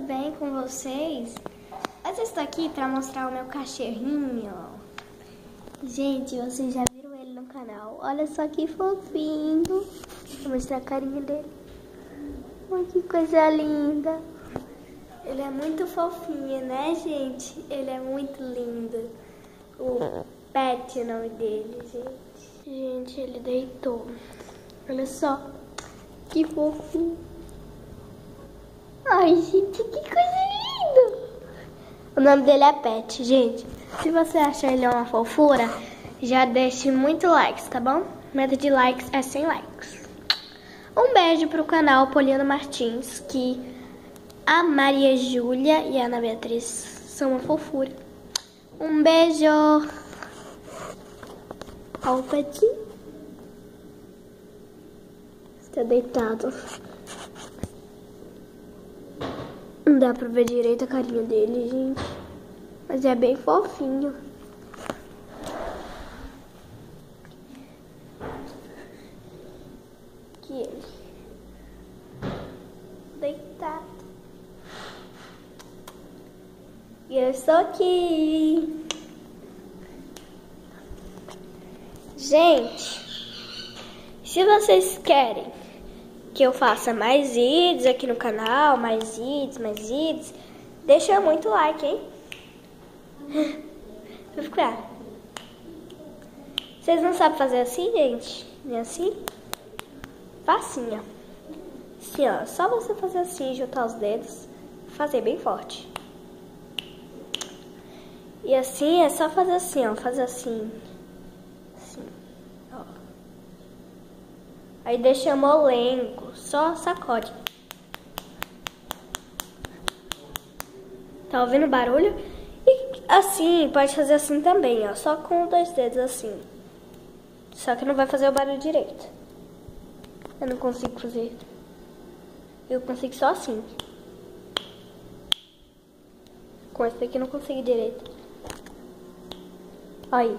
bem com vocês? Hoje eu estou aqui para mostrar o meu cachorrinho. Gente, vocês já viram ele no canal. Olha só que fofinho. Vou mostrar a carinha dele. Olha que coisa linda. Ele é muito fofinho, né, gente? Ele é muito lindo. O Pet é o nome dele, gente. Gente, ele deitou. Olha só. Que fofinho. Ai, gente, que coisa linda. O nome dele é Pet, gente. Se você achar ele uma fofura, já deixe muito likes, tá bom? Meta de likes é 100 likes. Um beijo pro canal Poliana Martins, que a Maria Júlia e a Ana Beatriz são uma fofura. Um beijo. Olha o Pet. Está deitado. Não dá pra ver direito a carinha dele, gente. Mas é bem fofinho. Aqui ele. Deitado. E eu estou aqui. Gente, se vocês querem que eu faça mais vídeos aqui no canal, mais vídeos, deixa muito like, hein? Vai ficar. Vocês não sabem fazer assim, gente? Nem assim? Facinho, ó. Assim, ó. Só você fazer assim, juntar os dedos, fazer bem forte. E assim, é só fazer assim, ó. Fazer assim. Assim, ó. Aí deixa molengo, só sacode. Tá ouvindo o barulho? E assim, pode fazer assim também, ó. Só com 2 dedos assim. Só que não vai fazer o barulho direito. Eu não consigo fazer. Eu consigo só assim. Com esse daqui eu não consigo direito. Aí.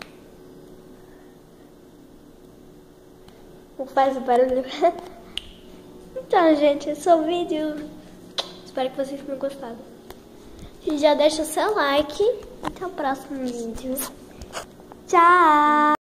Não faz o barulho. Então, gente, esse é o vídeo. Espero que vocês tenham gostado. E já deixa o seu like. Até o próximo vídeo. Tchau!